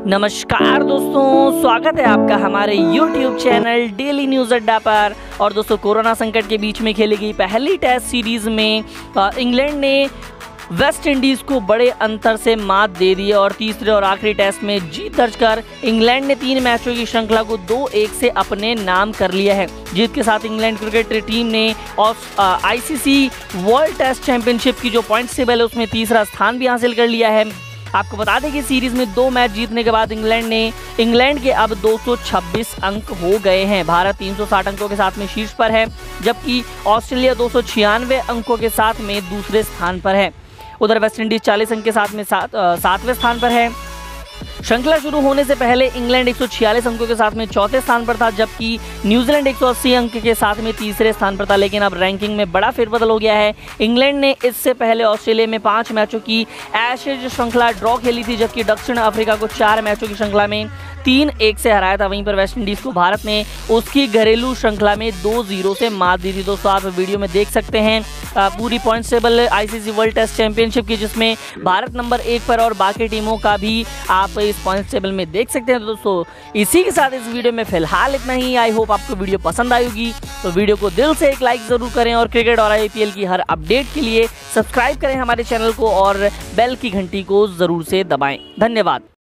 नमस्कार दोस्तों, स्वागत है आपका हमारे YouTube चैनल डेली न्यूज़ अड्डा पर। और दोस्तों, कोरोना संकट के बीच में खेली गई पहली टेस्ट सीरीज़ में इंग्लैंड ने वेस्ट इंडीज़ को बड़े अंतर से मात दे दी और तीसरे और आखिरी टेस्ट में जीत दर्ज कर इंग्लैंड ने 3 मैचों की श्रृंखला को 2-1 से अपने नाम कर लिया है। जीत के साथ इंग्लैंड क्रिकेट टीम ने ICC वर्ल्ड टेस्ट चैंपियनशिप की जो पॉइंट्स टेबल है उसमें तीसरा स्थान भी हासिल कर लिया है। आपको बता दें कि सीरीज़ में 2 मैच जीतने के बाद इंग्लैंड के अब 226 अंक हो गए हैं। भारत 360 अंकों के साथ में शीर्ष पर है, जबकि ऑस्ट्रेलिया 296 अंकों के साथ में दूसरे स्थान पर है। उधर वेस्ट इंडीज 40 अंक के साथ में 7वें स्थान पर है। श्रृंखला शुरू होने से पहले इंग्लैंड 146 अंकों के साथ में चौथे स्थान पर था, जबकि न्यूजीलैंड 180 अंक के साथ में तीसरे स्थान पर था। लेकिन अब रैंकिंग में बड़ा फेरबदल हो गया है। इंग्लैंड ने इससे पहले ऑस्ट्रेलिया में 5 मैचों की एशेज श्रृंखला ड्रॉ खेली थी, जबकि दक्षिण अफ्रीका को 4 मैचों की श्रृंखला में 3-1 से हराया था। वहीं पर वेस्ट इंडीज़ को भारत ने उसकी घरेलू श्रृंखला में 2-0 से मात दी थी। दोस्तों, आप वीडियो में देख सकते हैं पूरी points table ICC world test championship की, जिसमें भारत नंबर 1 पर और बाकी टीमों का भी आप इस पॉइंट्स टेबल में देख सकते हैं। तो दोस्तों, इसी के साथ इस वीडियो में फिलहाल इतना ही। आई होप आपको वीडियो पसंद आएगी, तो वीडियो को दिल से एक लाइक ज़रूर करें और क्रिकेट और IPL की हर अपडेट के लिए सब्सक्राइब करें हमारे चैनल को और बेल की घंटी को ज़रूर से दबाएं। धन्यवाद।